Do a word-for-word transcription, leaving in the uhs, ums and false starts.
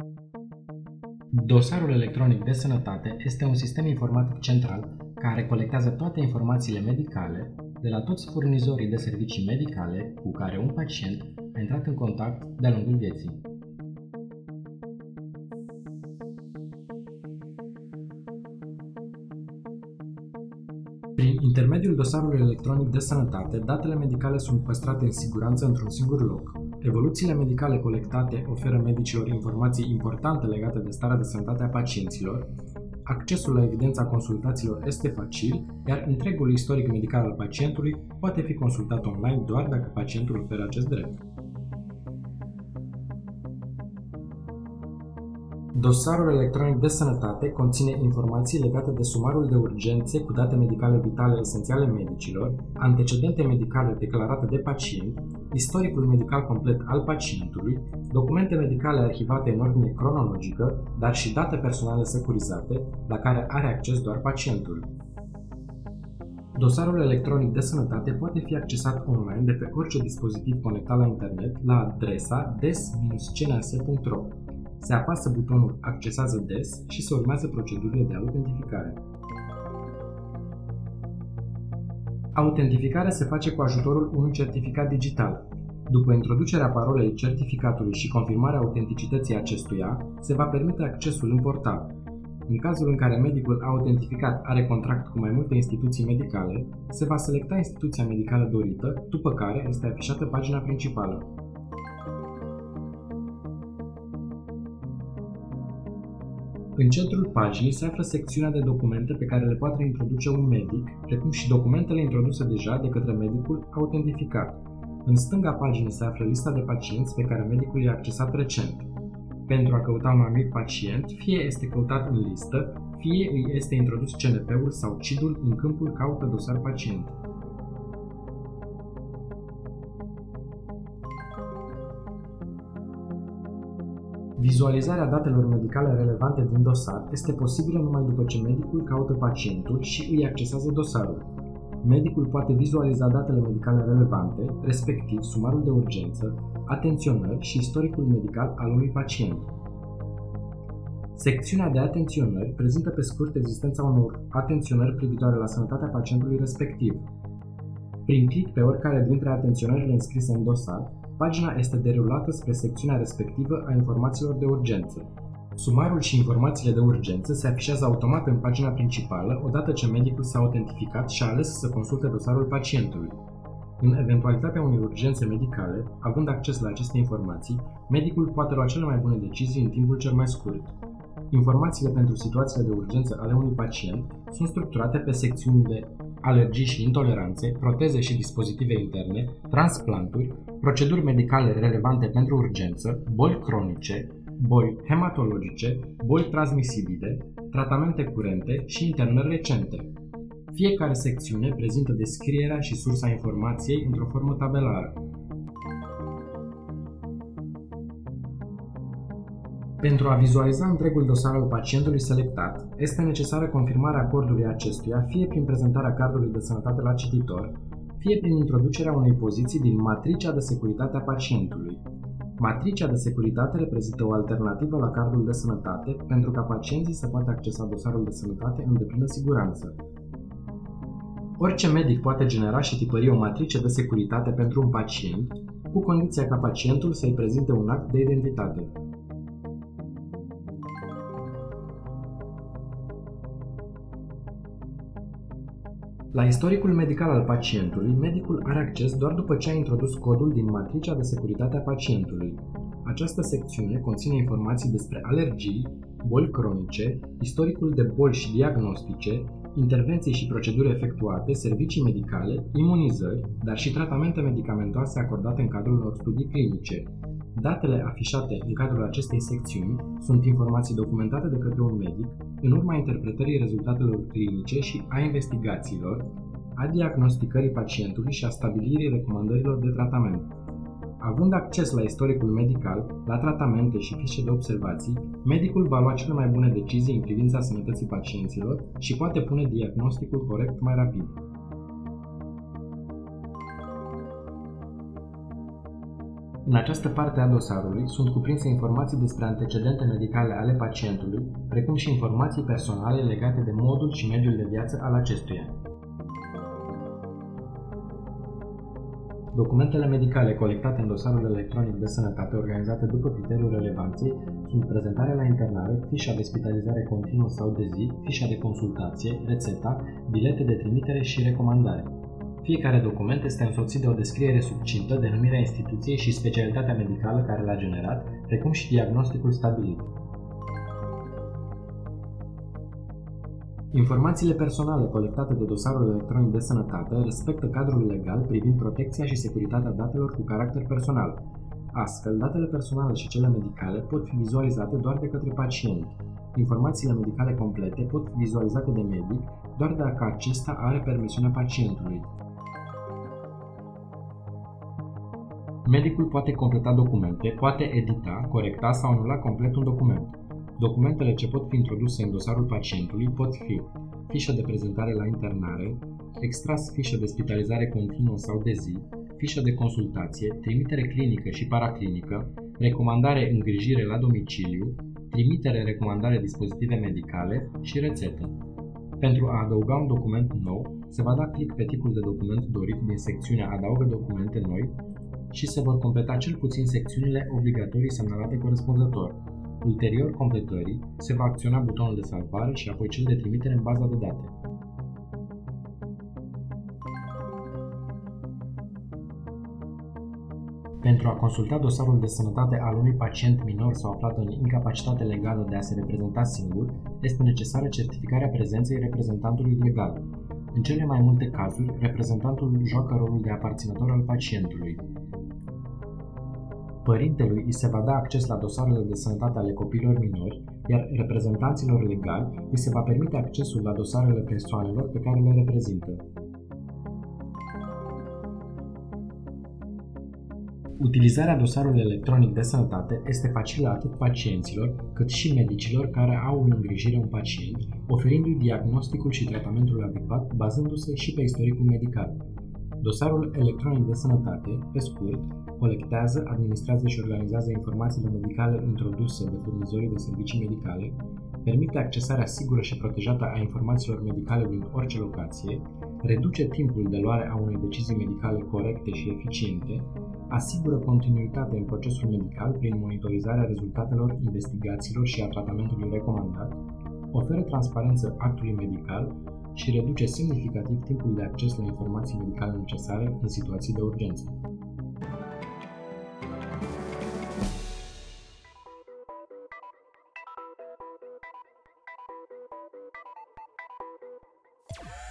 Dosarul electronic de sănătate este un sistem informatic central care colectează toate informațiile medicale de la toți furnizorii de servicii medicale cu care un pacient a intrat în contact de-a lungul vieții. Prin intermediul dosarului electronic de sănătate, datele medicale sunt păstrate în siguranță într-un singur loc. Evoluțiile medicale colectate oferă medicilor informații importante legate de starea de sănătate a pacienților, accesul la evidența consultațiilor este facil, iar întregul istoric medical al pacientului poate fi consultat online doar dacă pacientul oferă acest drept. Dosarul electronic de sănătate conține informații legate de sumarul de urgențe cu date medicale vitale esențiale medicilor, antecedente medicale declarate de pacient, istoricul medical complet al pacientului, documente medicale arhivate în ordine cronologică, dar și date personale securizate, la care are acces doar pacientul. Dosarul electronic de sănătate poate fi accesat online de pe orice dispozitiv conectat la internet la adresa des dash c n s punct r o. Se apasă butonul Accesează des și se urmează procedurile de autentificare. Autentificarea se face cu ajutorul unui certificat digital. După introducerea parolei certificatului și confirmarea autenticității acestuia, se va permite accesul în portal. În cazul în care medicul autentificat are contract cu mai multe instituții medicale, se va selecta instituția medicală dorită, după care este afișată pagina principală. În centrul paginii se află secțiunea de documente pe care le poate introduce un medic, precum și documentele introduse deja de către medicul autentificat. În stânga paginii se află lista de pacienți pe care medicul i-a accesat recent. Pentru a căuta un anumit pacient, fie este căutat în listă, fie îi este introdus C N P-ul sau C I D-ul în câmpul Caută dosar pacient. Vizualizarea datelor medicale relevante din dosar este posibilă numai după ce medicul caută pacientul și îi accesează dosarul. Medicul poate vizualiza datele medicale relevante, respectiv sumarul de urgență, atenționări și istoricul medical al unui pacient. Secțiunea de atenționări prezintă pe scurt existența unor atenționări privitoare la sănătatea pacientului respectiv. Prin click pe oricare dintre atenționările înscrise în dosar, pagina este derulată spre secțiunea respectivă a informațiilor de urgență. Sumarul și informațiile de urgență se afișează automat în pagina principală odată ce medicul s-a autentificat și a ales să consulte dosarul pacientului. În eventualitatea unei urgențe medicale, având acces la aceste informații, medicul poate lua cele mai bune decizii în timpul cel mai scurt. Informațiile pentru situațiile de urgență ale unui pacient sunt structurate pe secțiunile alergii și intoleranțe, proteze și dispozitive interne, transplanturi, proceduri medicale relevante pentru urgență, boli cronice, boli hematologice, boli transmisibile, tratamente curente și internări recente. Fiecare secțiune prezintă descrierea și sursa informației într-o formă tabelară. Pentru a vizualiza întregul dosar al pacientului selectat, este necesară confirmarea acordului acestuia fie prin prezentarea cardului de sănătate la cititor, fie prin introducerea unei poziții din matricea de securitate a pacientului. Matricea de securitate reprezintă o alternativă la cardul de sănătate pentru ca pacienții să poată accesa dosarul de sănătate în deplină siguranță. Orice medic poate genera și tipări o matrice de securitate pentru un pacient, cu condiția ca pacientul să-i prezinte un act de identitate. La istoricul medical al pacientului, medicul are acces doar după ce a introdus codul din matricea de securitate a pacientului. Această secțiune conține informații despre alergii, boli cronice, istoricul de boli și diagnostice, intervenții și proceduri efectuate, servicii medicale, imunizări, dar și tratamente medicamentoase acordate în cadrul unor studii clinice. Datele afișate în cadrul acestei secțiuni sunt informații documentate de către un medic în urma interpretării rezultatelor clinice și a investigațiilor, a diagnosticării pacientului și a stabilirii recomandărilor de tratament. Având acces la istoricul medical, la tratamente și fișe de observații, medicul va lua cele mai bune decizii în privința sănătății pacienților și poate pune diagnosticul corect mai rapid. În această parte a dosarului sunt cuprinse informații despre antecedente medicale ale pacientului, precum și informații personale legate de modul și mediul de viață al acestuia. Documentele medicale colectate în dosarul electronic de sănătate organizate după criteriul relevanței sunt prezentarea la internare, fișa de spitalizare continuă sau de zi, fișa de consultație, rețeta, bilete de trimitere și recomandare. Fiecare document este însoțit de o descriere succintă, denumirea instituției și specialitatea medicală care l-a generat, precum și diagnosticul stabilit. Informațiile personale colectate de dosarul electronic de sănătate respectă cadrul legal privind protecția și securitatea datelor cu caracter personal. Astfel, datele personale și cele medicale pot fi vizualizate doar de către pacient. Informațiile medicale complete pot fi vizualizate de medic doar dacă acesta are permisiunea pacientului. Medicul poate completa documente, poate edita, corecta sau anula complet un document. Documentele ce pot fi introduse în dosarul pacientului pot fi fișă de prezentare la internare, extras fișă de spitalizare continuă sau de zi, fișă de consultație, trimitere clinică și paraclinică, recomandare îngrijire la domiciliu, trimitere recomandare dispozitive medicale și rețetă. Pentru a adăuga un document nou, se va da click pe tipul de document dorit din secțiunea Adaugă documente noi și se vor completa cel puțin secțiunile obligatorii semnalate corespunzător. Ulterior completării, se va acționa butonul de salvare și apoi cel de trimitere în baza de date. Pentru a consulta dosarul de sănătate al unui pacient minor sau aflat în incapacitate legală de a se reprezenta singur, este necesară certificarea prezenței reprezentantului legal. În cele mai multe cazuri, reprezentantul joacă rolul de aparținător al pacientului. Părintelui îi se va da acces la dosarele de sănătate ale copiilor minori, iar reprezentanților legali îi se va permite accesul la dosarele persoanelor pe care le reprezintă. Utilizarea dosarului electronic de sănătate este facilă atât pacienților, cât și medicilor care au în îngrijire un pacient, oferindu-i diagnosticul și tratamentul adecvat, bazându-se și pe istoricul medical. Dosarul electronic de sănătate, pe scurt, colectează, administrează și organizează informațiile medicale introduse de furnizorii de servicii medicale, permite accesarea sigură și protejată a informațiilor medicale din orice locație, reduce timpul de luare a unei decizii medicale corecte și eficiente, asigură continuitate în procesul medical prin monitorizarea rezultatelor investigațiilor și a tratamentului recomandat, oferă transparență actului medical și reduce semnificativ timpul de acces la informații medicale necesare în situații de urgență. You